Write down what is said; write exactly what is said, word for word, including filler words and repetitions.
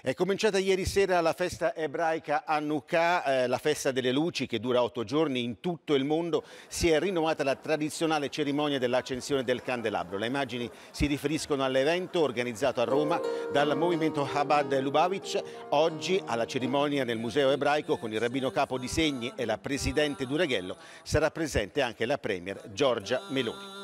È cominciata ieri sera la festa ebraica Hanukkah, eh, la festa delle luci che dura otto giorni in tutto il mondo. Si è rinnovata la tradizionale cerimonia dell'accensione del candelabro. Le immagini si riferiscono all'evento organizzato a Roma dal movimento Chabad Lubavitch. Oggi alla cerimonia nel Museo Ebraico con il rabbino capo di Segni e la presidente Dureghello sarà presente anche la premier Giorgia Meloni.